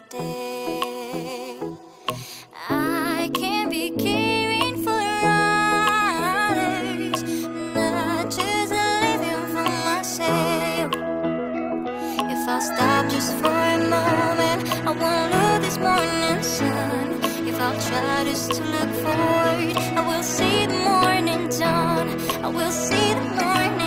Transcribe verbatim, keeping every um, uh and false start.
day. I can't be caring for others, not just living for myself. If I stop just for a moment, I won't lose this morning sun. If I'll try just to look forward, I will see the morning dawn. I will see the morning